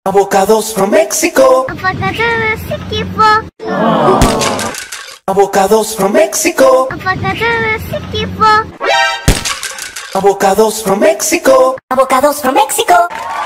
Avocados from Mexico. Avocados equipo. Avocados from Mexico. Avocados equipo. Avocados from Mexico. Avocados from Mexico.